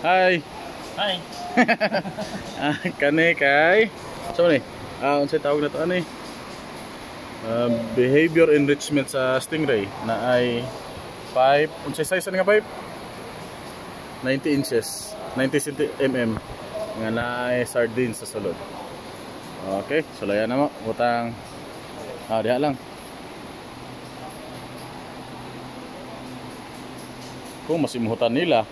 Hi. Hi. Kani kay so ni unsay tawag na to ani? Behavior enrichment sa stingray na ay pipe. Unsay size nga pipe? 90 inches, 90 mm nga na ay sardines sa sulod. Okay, sulayan na mo utang diha lang. Kung masimuhutan nila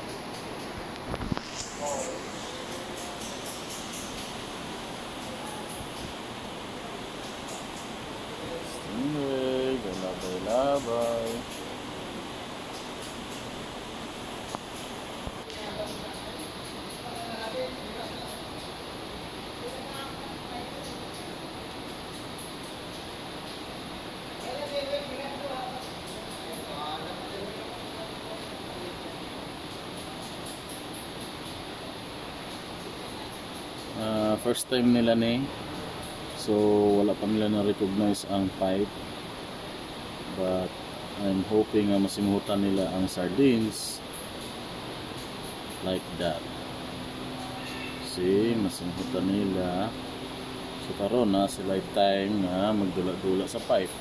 stingray, galabay-labay. First time nila ni, so wala pa nila na-recognize ang pipe, but I'm hoping na masimuhutan nila ang sardines like that. See, masimuhutan nila. So karon na sila time na magdula-dula sa pipe.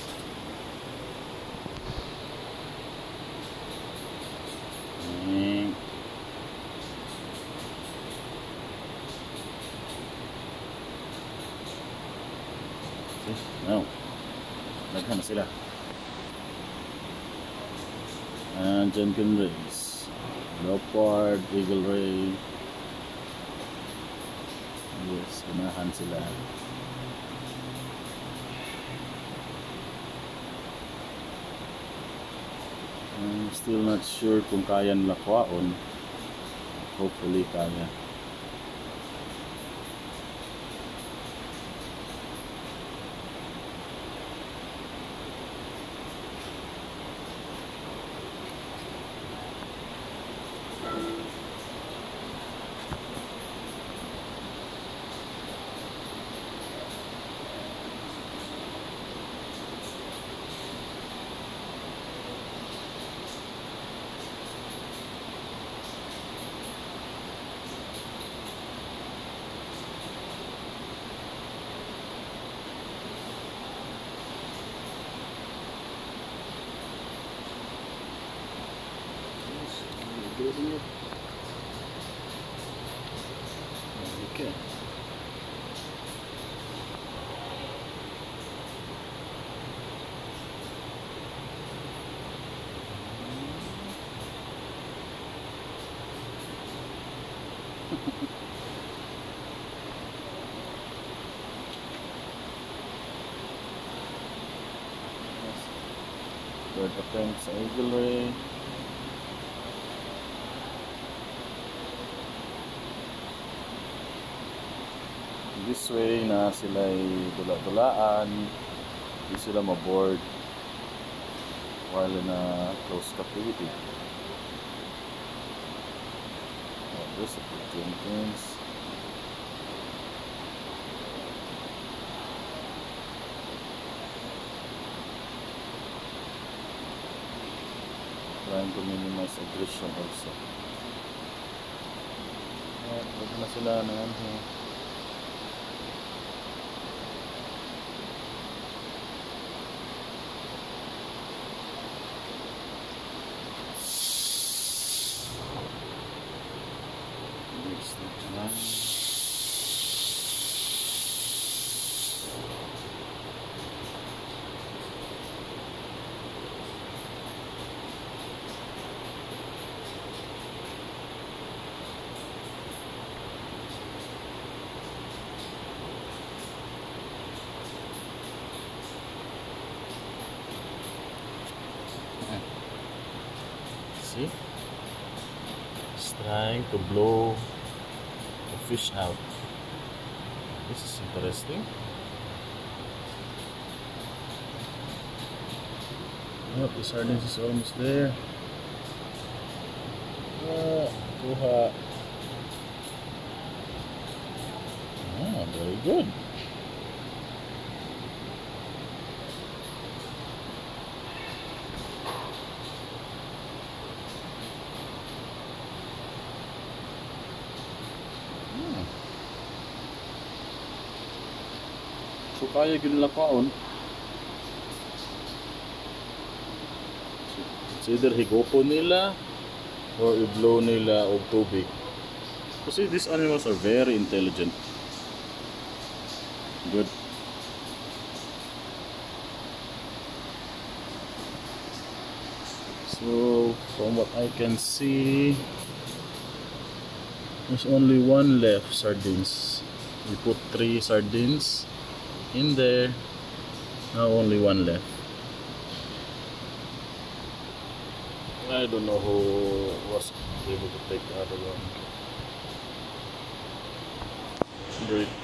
No, naghan na sila. And Jenkin Rays, Leopard, Eagle Ray. Yes, ganahan sila. I'm still not sure kung kaya nila kuwaon. Hopefully kaya. Okay. Third attempt sa Eagle Ray. This way na sila ay dula-dulaan, hindi sila maboard while na close captivity. There's a few Jenkins. Trying to minimize aggression also. Huwag na sila naman. See? It's trying to blow the fish out. This is interesting. Oh, the sardines is almost there. Kuha. Very good. kaya yun nila kaon. It's either higopon nila or i-blow nila og tubig. Kasi these animals are very intelligent. Good. So from what I can see, there's only one left, sardines. We put 3 sardines in there. Now only one left. I don't know who was able to take the other one. Great.